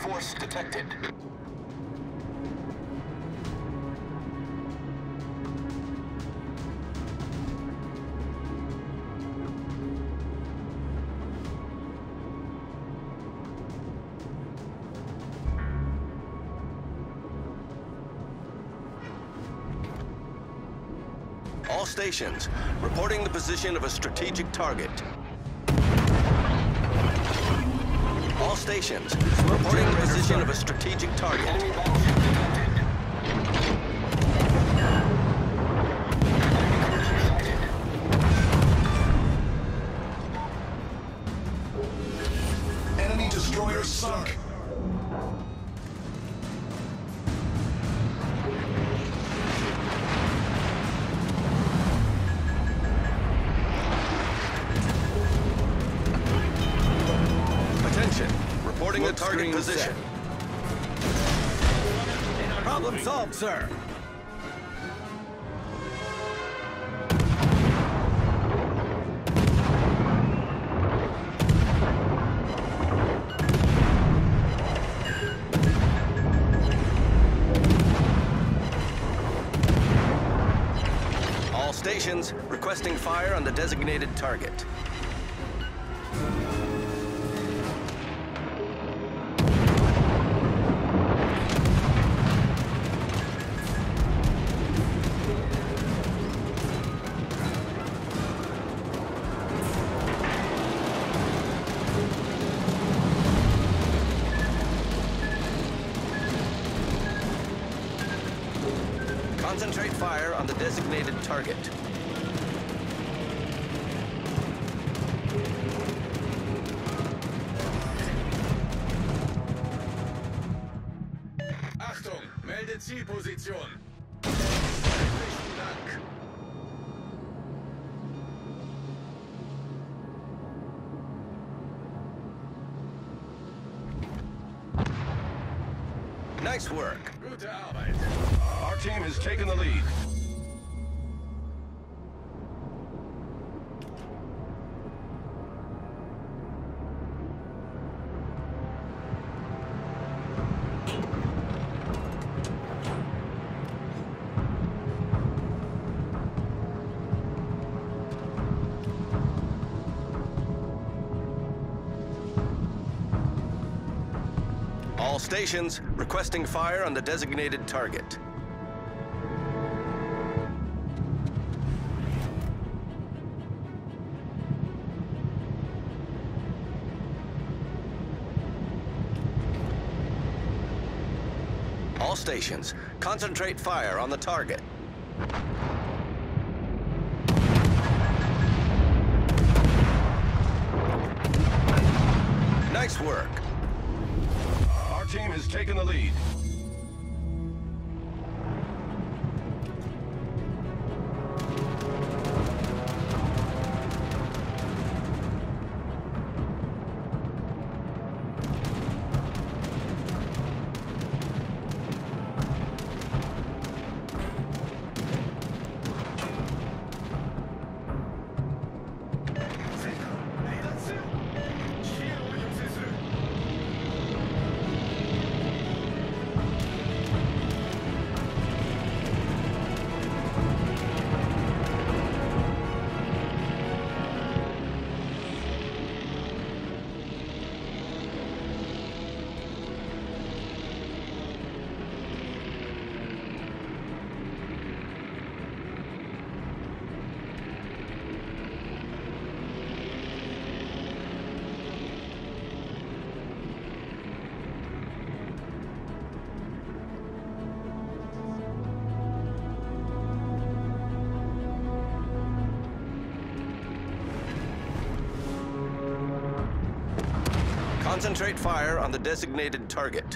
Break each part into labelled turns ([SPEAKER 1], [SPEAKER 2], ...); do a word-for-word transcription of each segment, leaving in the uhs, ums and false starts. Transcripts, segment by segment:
[SPEAKER 1] force detected.
[SPEAKER 2] All stations, reporting the position of a strategic target. All stations, reporting the position of a strategic target.
[SPEAKER 1] Enemy battleship detected. Enemy cruiser sighted. Enemy destroyer sunk.
[SPEAKER 2] Reporting the target position.
[SPEAKER 3] Problem solved, sir.
[SPEAKER 2] All stations requesting fire on the designated target. Concentrate fire on the designated target.
[SPEAKER 4] Achtung, melde Zielposition. Herzlichen Dank.
[SPEAKER 2] Nice work.
[SPEAKER 4] Gute Arbeit.
[SPEAKER 1] Our team has taken the lead.
[SPEAKER 2] All stations requesting fire on the designated target. All stations, concentrate fire on the target. Nice work.
[SPEAKER 1] Our team has taken the lead.
[SPEAKER 2] Concentrate fire on the designated target.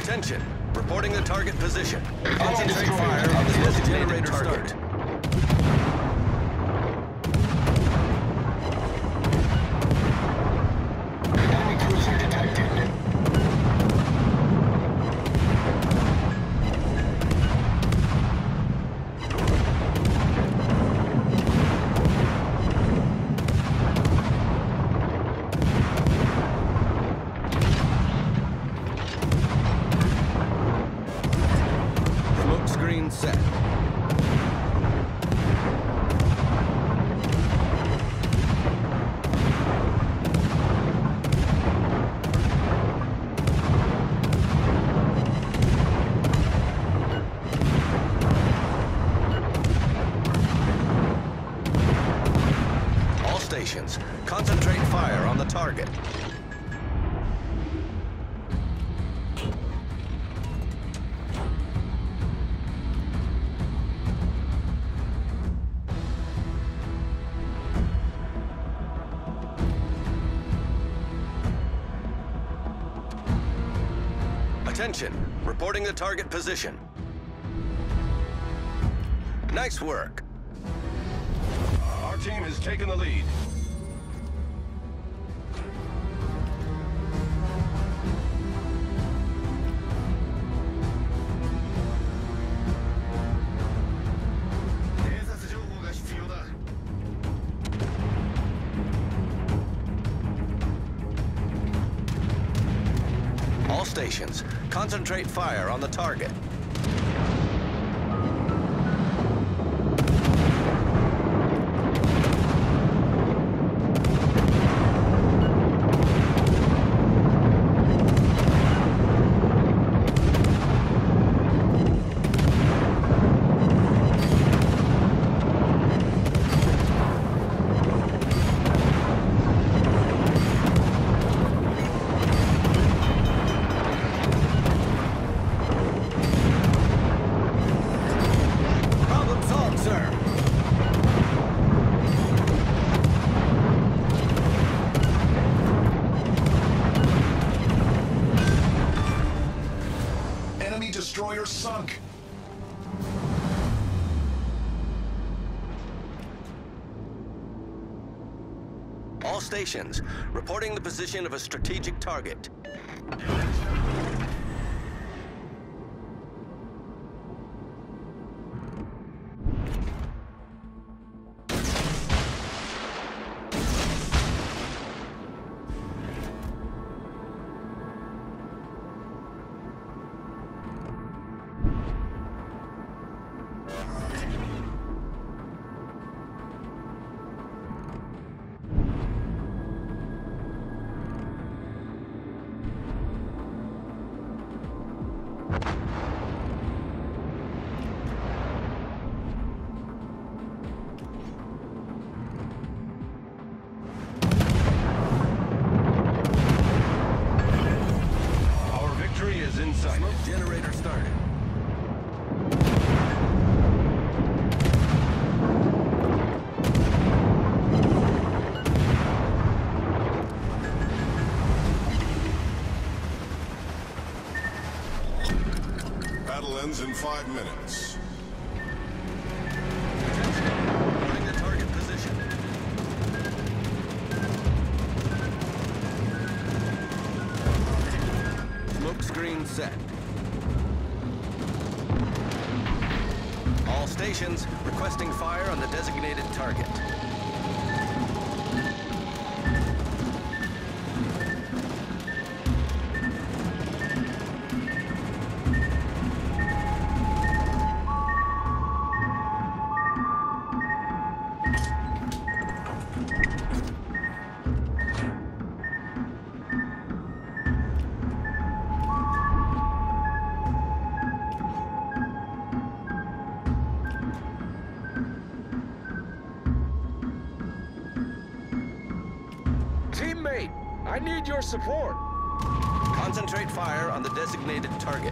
[SPEAKER 2] Attention, reporting the target position. Concentrate fire on the designated target.
[SPEAKER 1] Enemy cruiser detected.
[SPEAKER 2] Smoke screen set. All stations, concentrate fire on the target. Attention, reporting the target position. Nice work.
[SPEAKER 1] Our team has taken the lead.
[SPEAKER 2] All stations, concentrate fire on the target.
[SPEAKER 3] Problem solved, sir.
[SPEAKER 1] Enemy destroyer sunk.
[SPEAKER 2] All stations, reporting the position of a strategic target.
[SPEAKER 1] Our victory is in sight.
[SPEAKER 2] Smoke generator started.
[SPEAKER 4] Battle ends in five minutes.
[SPEAKER 2] Reporting the target position. Smoke screen set. All stations requesting fire on the designated target.
[SPEAKER 5] Teammate, I need your support.
[SPEAKER 2] Concentrate fire on the designated target.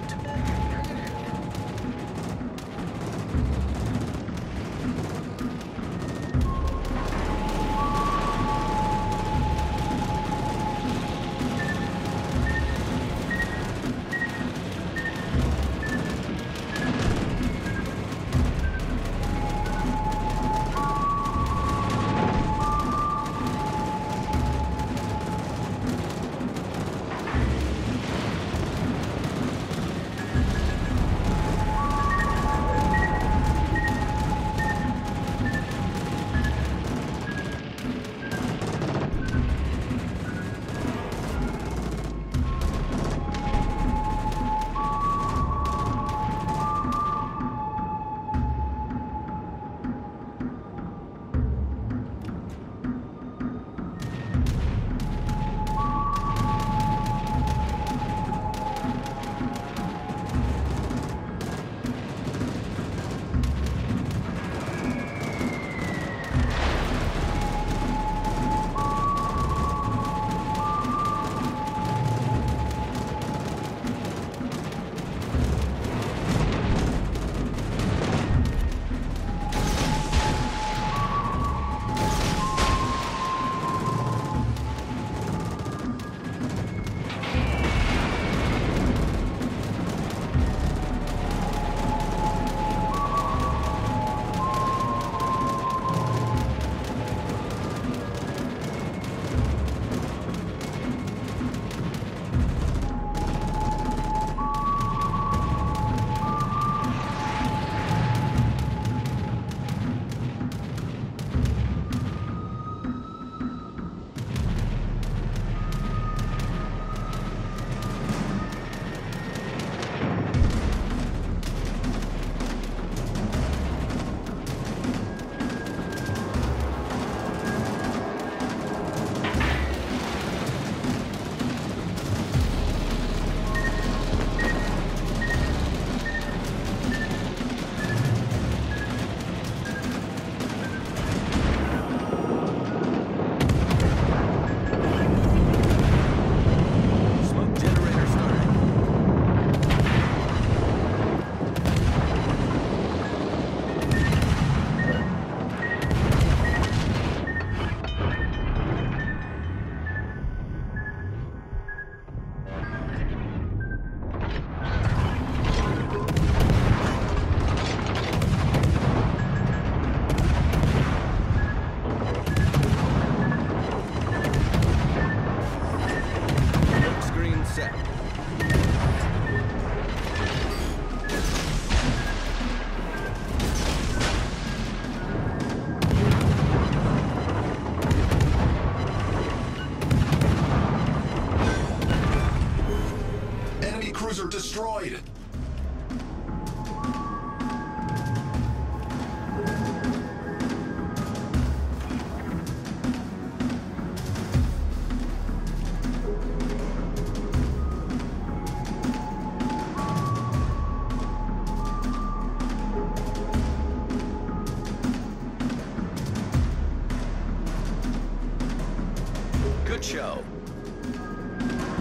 [SPEAKER 4] destroyed.
[SPEAKER 2] Good show.